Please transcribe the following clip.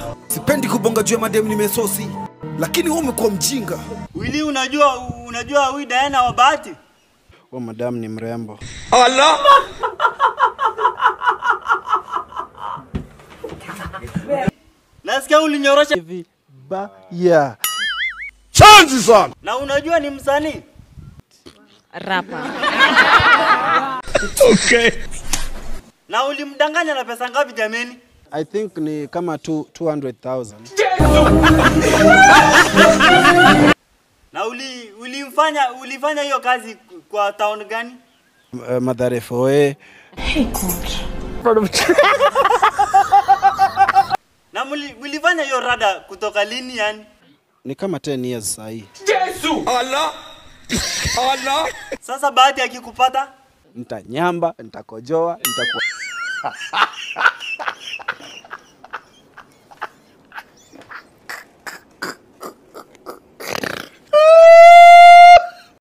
Sipendi kubonga juu ya madem nimesosi, lakini wewe umekuwa mjinga. Willy, unajua huyu Diana wa Bahati? Wewe madam ni mrembo. Allah! Nasikia ulinyorosha Hivi yeah. Chanzi sana. Na unajua ni msanii? Rapa. Okay. Na ulimdanganya na pesa ngapi jameni? I think ni kama 200,000. Na ulifanya hiyo kazi kwa town gani? Mathare Foe. Na ulifanya hiyo rada kutoka lini yani? Ni kama 10 years sahi. Yesu! Allah! Allah! Sasa Bahati akikupata? Nitanyamba, nitakojoa, nitakuwa